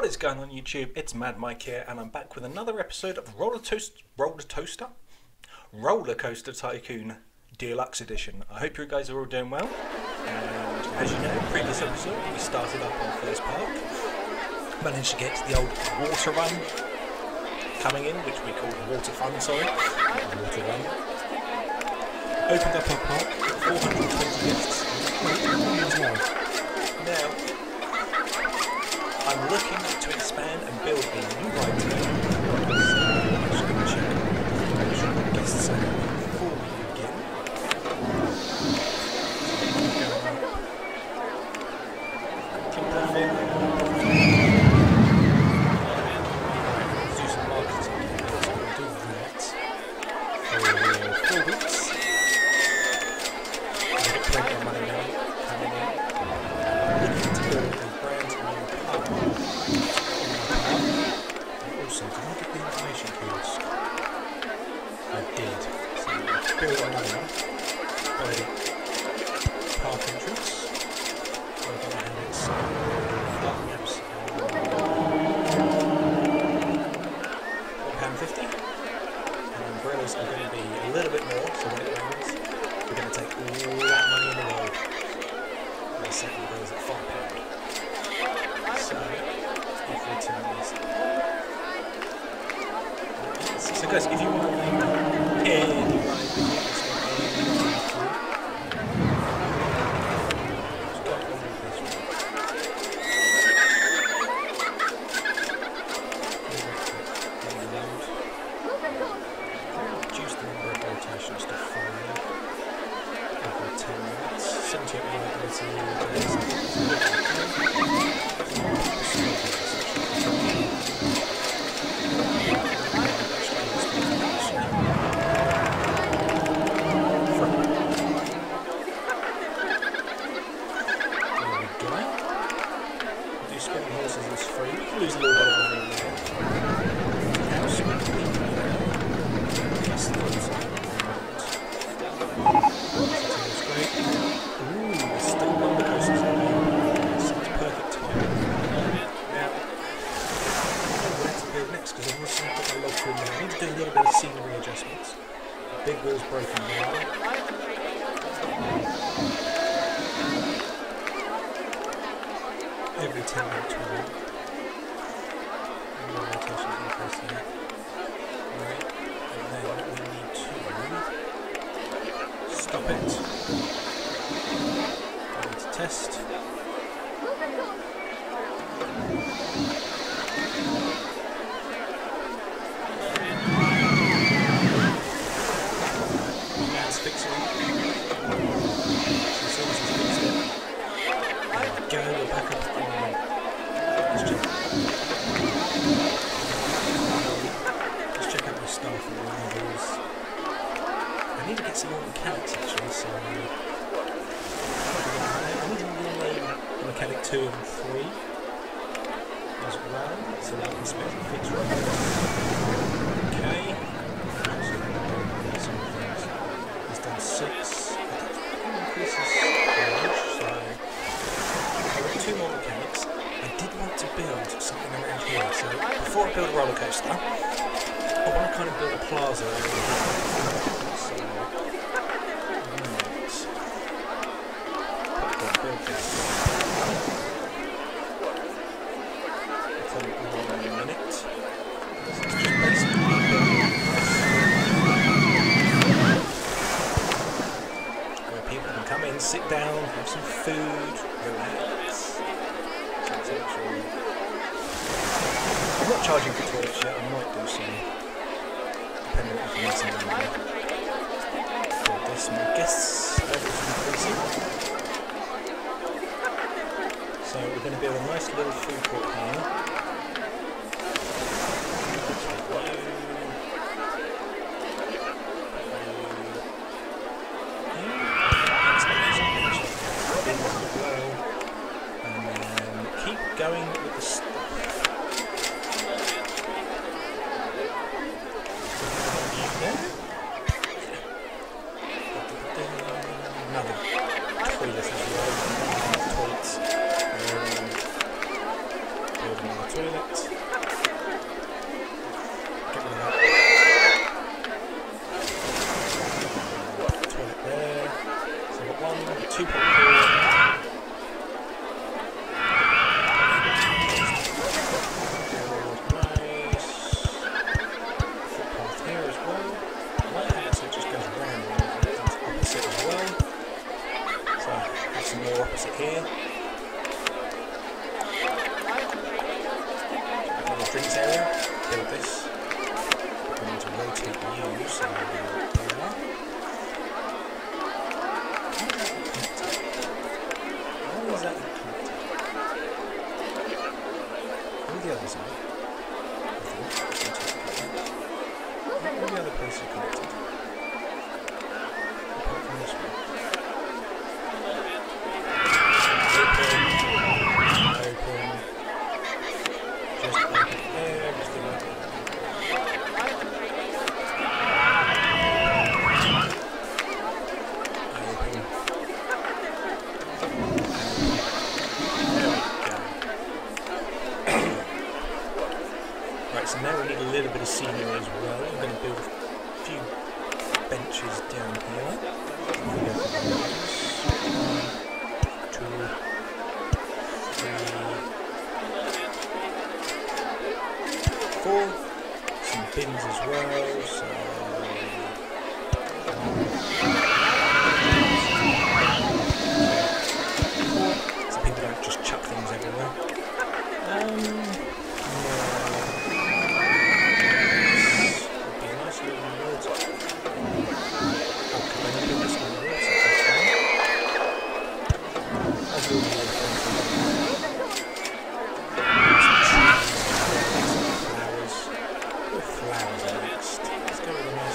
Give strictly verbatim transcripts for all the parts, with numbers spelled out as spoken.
is going on YouTube? It's Mad Mike here, and I'm back with another episode of Roller Toast Roller Toaster Roller Coaster Tycoon Deluxe Edition. I hope you guys are all doing well. And as you know, previous episode we started up our first park, managed to get the old water run coming in, which we called water fun. Sorry, water run. Opened up our park, four hundred twenty guests. Now, I'm looking to expand and build a new ride today. So I'm just going to check make sure the guests are happy before we begin. Keep that in. Let's do some marketing. So we'll do that for four weeks. We'll get plenty of money now coming in. I'm looking to build a brand new park. And also, did I get the information kiosk? I did. So we'll build another one by the park entrance. We're going to have its park maps one pound fifty. And umbrellas are going to be a little bit more, so when it rains, we're going to take all that money in the world. The second umbrellas at five pounds. So, if we turn this. So, guys, if you want to name any ride that you just got any ride through, just go on with this one. Reduce the number of rotations to five every ten minutes. seventy-eight reliability. Lose a little bit of money there. How sweetly. Yes, that's great. Ooh, there's still roller coasters in there. So it's perfect time. Now, I don't know where to build next because I've also got my log through there. I need to do a little bit of scenery adjustments. The big wall's broken down. Every ten minutes we walk. Rotations increasing it. Right, and then we need to stop it. We need to test. That's fixing it. So as soon as it's fixed it, there we go, we're back up on the let's check. Let's check out my staff and levels. I need to get some more mechanics actually, so I need to rename mechanic two and three as well, so that I can spec and fix right now. Okay. He's done six. Increases range, so I've got two more mechanics. I did want to build something around here, so before I build a roller coaster, I want to kind of build a plaza over here. So, right. Build this. I'll tell you more in a minute. So it's just basically building where people can come in, sit down, have some food, relax. I'm not charging for toilets yet, I might do some, depending on if I need some money. For this, my guests levels increasing. So we're going to build a nice little food court here. Going with the stuff. Another toilet as well. Toilets. Um, toilet. Get rid of that. Toilet there. So I've got one, two popcorn. Nice. Footpath here as well. Right here, so it just goes around and it's opposite as well. So have some more opposite here. Drinks area, build this. We need to rotate the U, so we'll do that. How is that not connected? All the others are. I think. All the other places are connected. Apart from this one. Open. Open. Just open everything up. Open. There we go. Right, so now we need a little bit of scenery as well. I'm going to build a few benches down here. One, two, four, some bins as well, so so people don't just chuck things everywhere. Um, yes. Would be a nice little water. Oh, can I build this on the water? That's fine. That's really flowers next. Let's go with a nice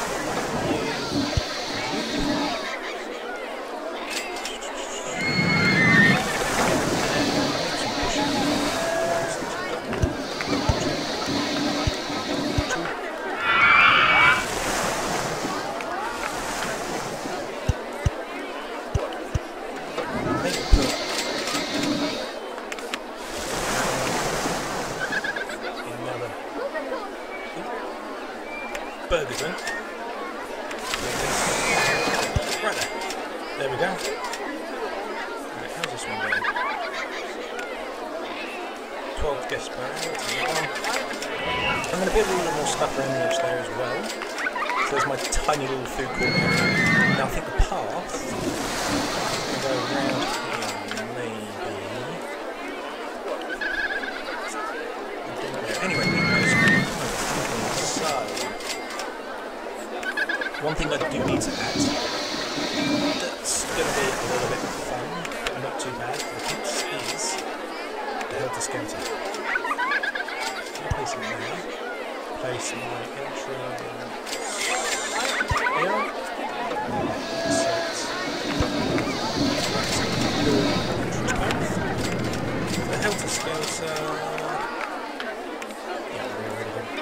burgers in. Right there. There we go. Right, how's this one going? twelve guests per hour. I'm going to build a little more stuff around the edge there as well. So there's my tiny little food court area. Now I think the path will go around here, maybe. I don't know. Anyway, so one thing I do need to add that's going to be a little bit fun, but not too bad for the kids, is the helter-skelter. Place it there. Place my entrance here. Set entrance both. The helter-skelter. Yeah, we're ready to go.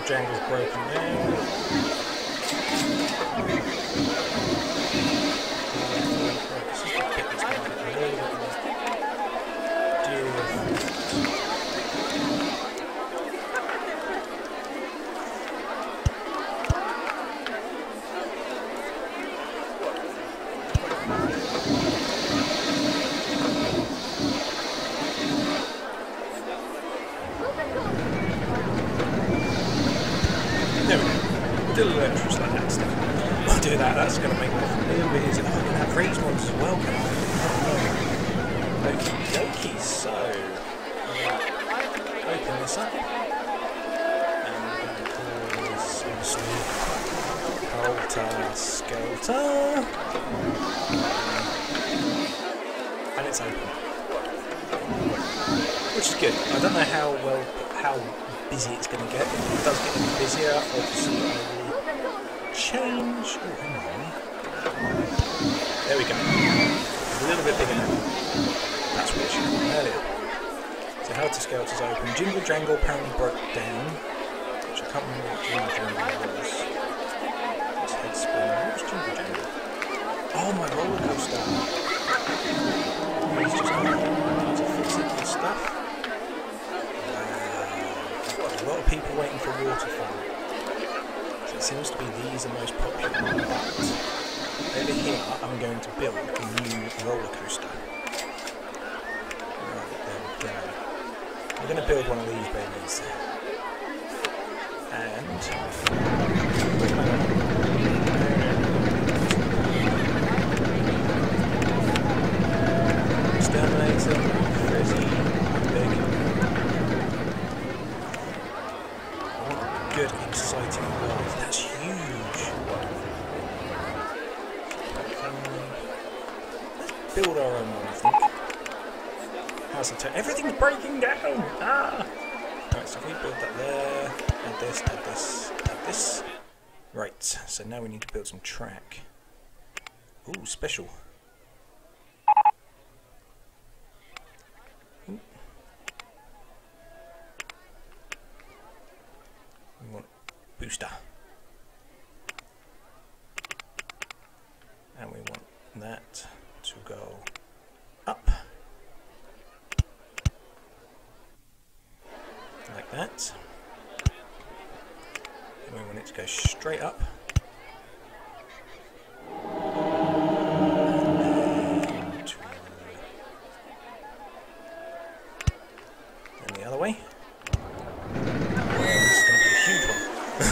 jangle's broken down. There we go. Do a little extras like that stuff. I'll do that, that's going to make life a little bit easier. Oh, I'm going to have raised ones as well, can I? Okie dokie, so open this up. And we're going to call this obviously Helter Skelter. And it's open. Which is good. I don't know how well how busy it's going to get. If it does get any busier, obviously I will change. Oh, hang on. There we go. A little bit bigger now. That's what it should have been earlier. So Helter Skelter's open. Jingle Jangle apparently broke down, which I can't remember what Jingle Jangle was. It's head spin. What's Jingle Jangle? Oh, my roller coaster. He's just going to fix it and stuff. A lot of people waiting for waterfall. So it seems to be these are most popular. But over here, I'm going to build a new roller coaster. Right, there we go. I'm going to build one of these babies. And exterminator, frizzy, big. Good, exciting world. That's huge. Let's build our own one, I think. How's the turn? Everything's breaking down! Ah! Right, so if we build that there, add this, add this, add this. Right, so now we need to build some track. Ooh, special. Ooh. We want booster. And we want that to go up. Like that. And we want it to go straight up. And, to and the other way. Well, this is going to be a huge one.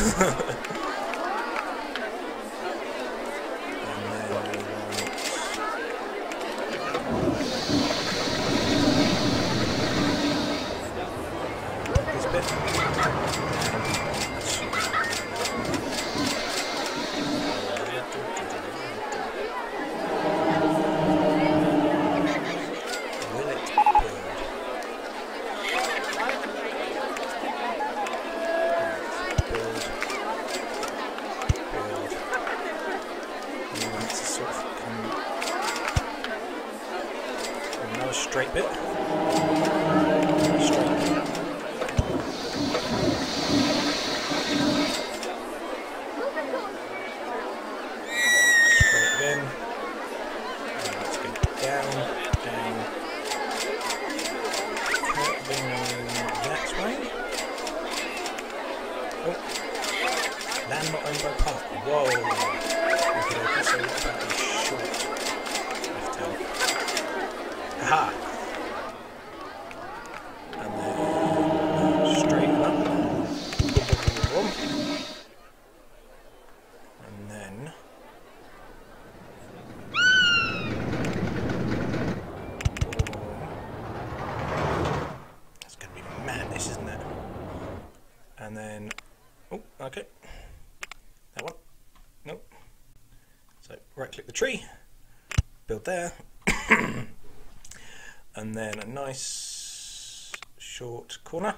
Straight bit. Straight. Straight again. And let's go down, down. Curving that way. Oh. Land not owned by park. Whoa. Okay, okay, so what about the short left tail? Aha! And then straighten up. And then that's going to be madness, isn't it? And then oh, okay. That one. Nope. So right click the tree, build there. And then a nice short corner.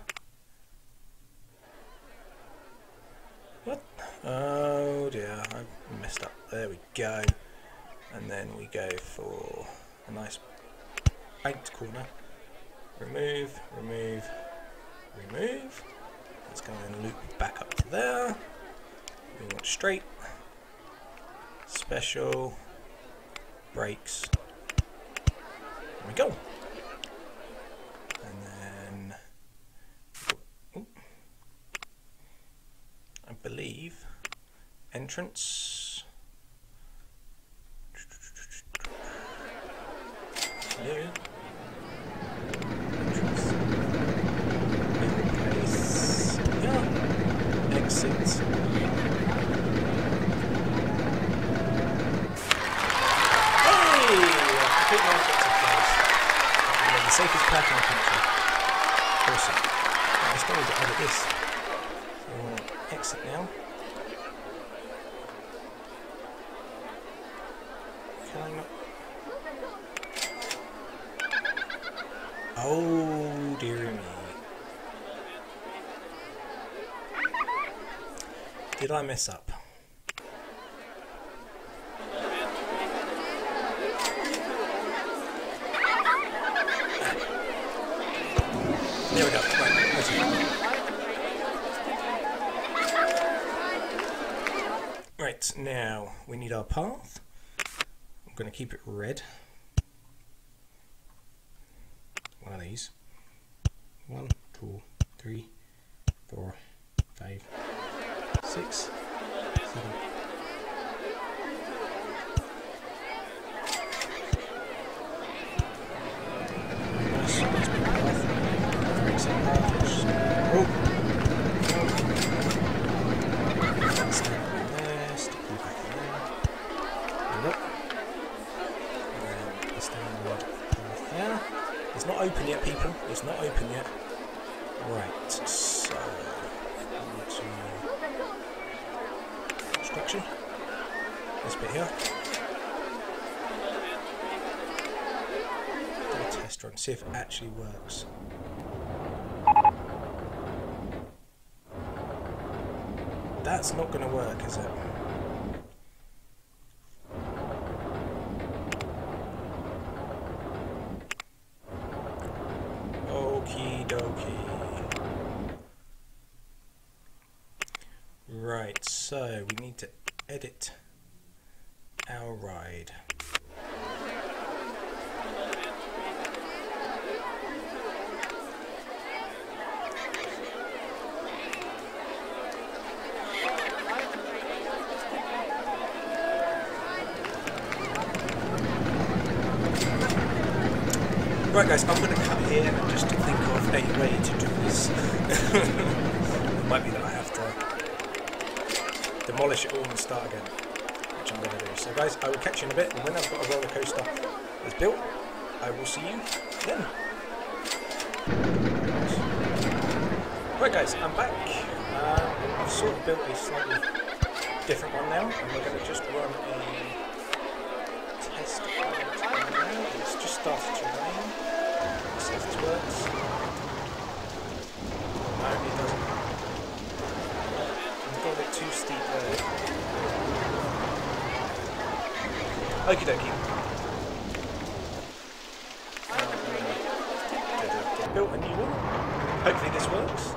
What? Oh dear, I messed up. There we go. And then we go for a nice banked corner. Remove, remove, remove. It's going to then loop back up to there. We want straight, special, brakes. There we go. And then, ooh, I believe, entrance. Hello. Entrance. In place. Yeah. Exit. The safest park in the country. Awesome. Right, let's go and edit this. So we'll exit now. Can I not? Oh dear me. Did I mess up? There we go. Right, that's it. Right, now we need our path. I'm going to keep it red. One of these. One, two, three, four, five, six, seven. It's not open yet, people. It's not open yet. Right, so construction. This bit here. Do a test run, see if it actually works. That's not going to work, is it? Okie dokie. Right, so we need to edit our ride. Right guys, I'm going to cut here just to think of a way to do this. It might be that I have to demolish it all and start again, which I'm going to do. So guys, I will catch you in a bit, and when I've got a roller coaster that's built, I will see you then. Right guys, I'm back. Um, I've sort of built a slightly different one now, and we're going to just run a test run now. It's just started to rain. Let's see if this works. No, it doesn't. I've got a bit too steep there. Okie dokie. Um, built a new one. Hopefully this works.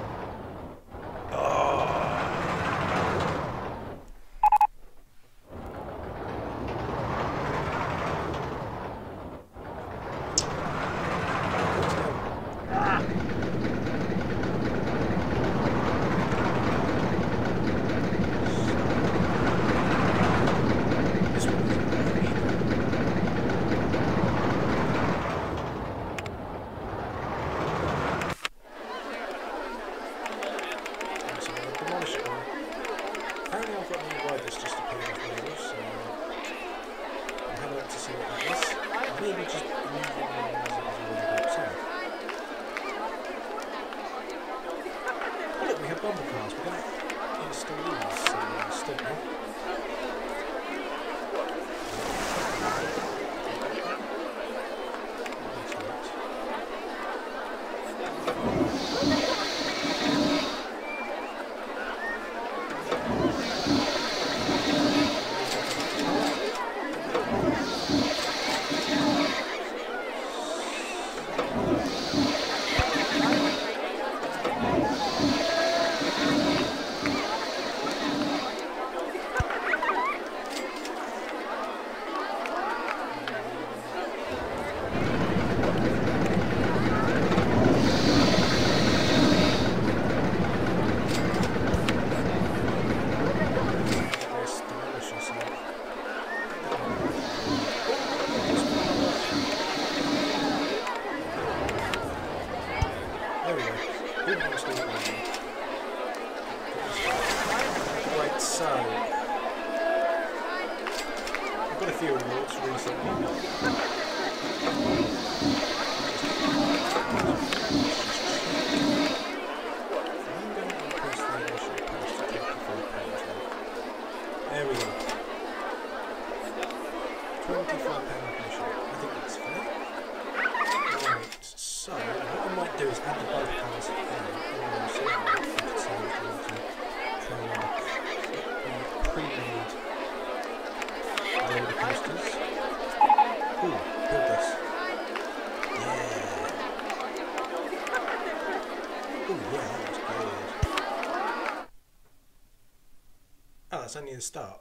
Right, so I've got a few awards recently. There we go. twenty-five pound commission. I think that's fair. Right, so what I might do is add the both cars here. So I could say if you want to try and pre-made roller coasters. Ooh, build this. Yeah. Ooh, yeah, that was good. Oh, that's only the start.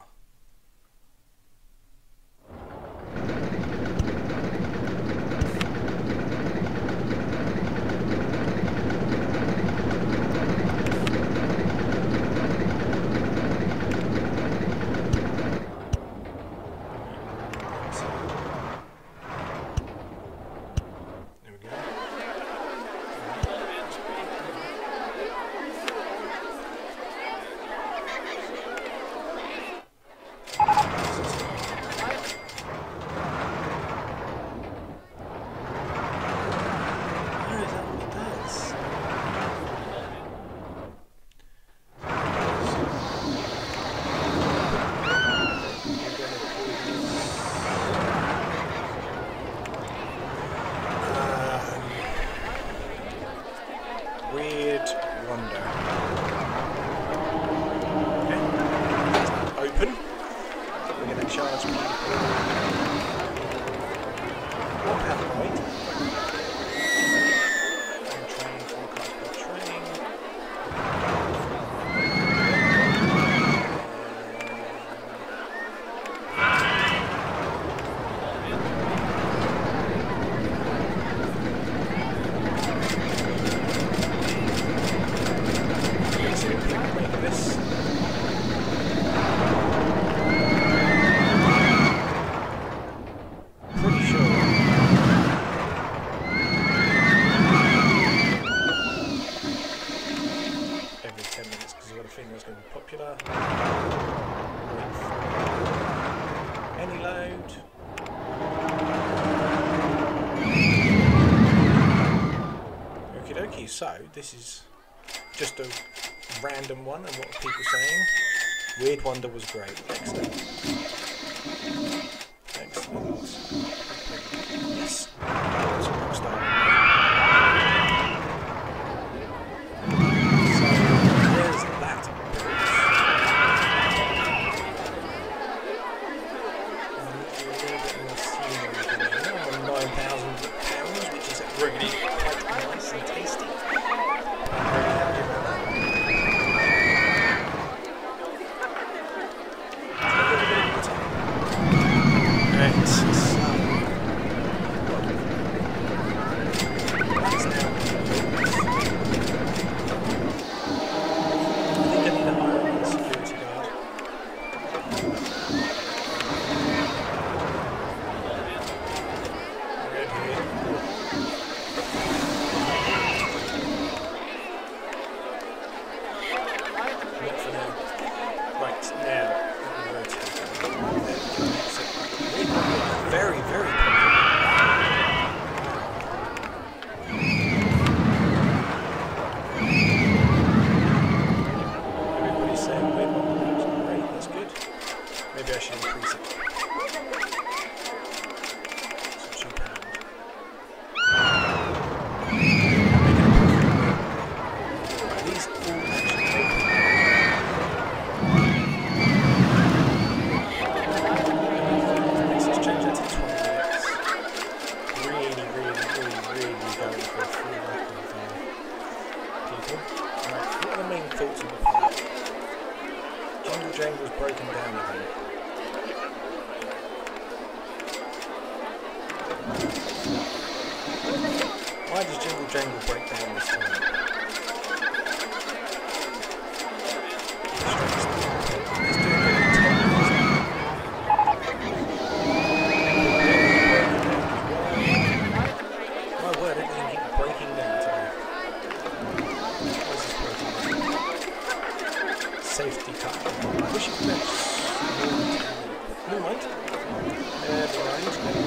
So this is just a random one, and what are people saying? Weird Wonder was great. Excellent. Excellent. Yes. That's a rock star. So there's that. nine thousand pounds, which is really quite nice and tasty. Why does Jingle Jangle break down this time? Let's do it in ten minutes. My word, everything keeps breaking down today. Why is this breaking down? Safety. rusty cut. I wish it was less. Never mind. Never mind. Never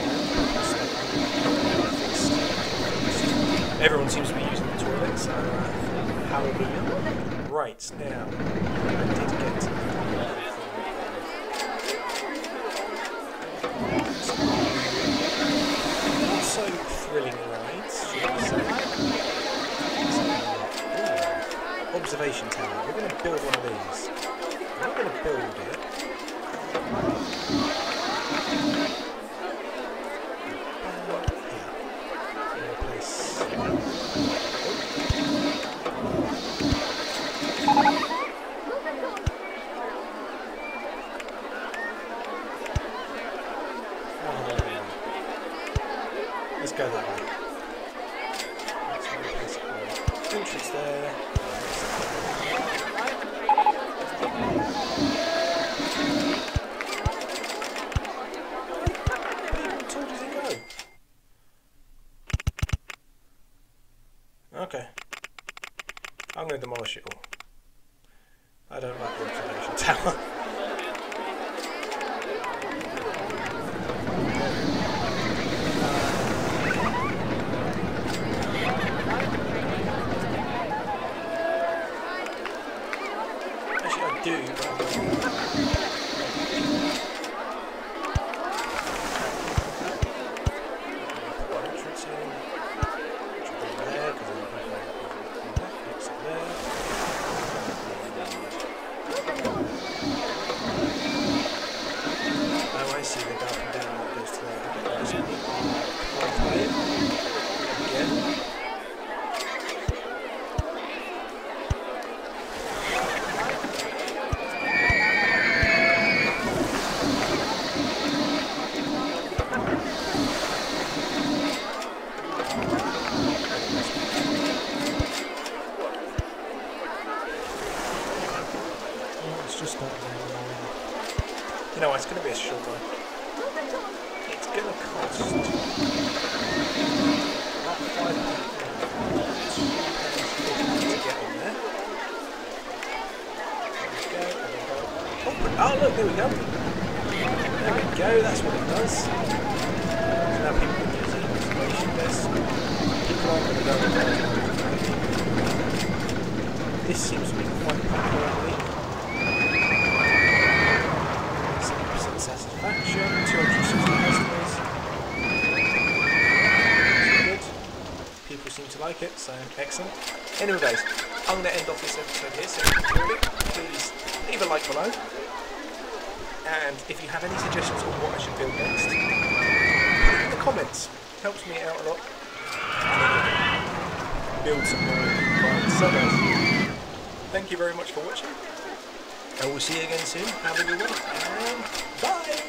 mind. Everyone seems to be using the toilet, so uh, hallelujah. Right, now, I did get to not so thrilling rides, should I say. Ooh, observation tower. We're going to build one of these. We're not going to build it. Let's go that way. Entrance there. How tall does it go? Okay. I'm going to demolish it all. I don't like the observation tower. Do, but entrance in, there, because I'm exit there. Oh, I see, they go up and down, that goes to there. Again. You know, it's going to be a short one. It's going to cost about five pounds to get on there. There we go. Oh, oh, look, there we go. There we go, that's what it does. So now people can use it. Observation desk. People aren't going to go there. This seems to be quite popular, I believe. Satisfaction, two hundred sixty customers. Good. People seem to like it, so excellent. Anyway guys, I'm going to end off this episode here, so if you enjoyed it, please leave a like below. And if you have any suggestions on what I should build next, put it in the comments. Helps me out a lot. Build some more rides. So guys, thank you very much for watching. And we'll see you again soon. Have a good one. And bye!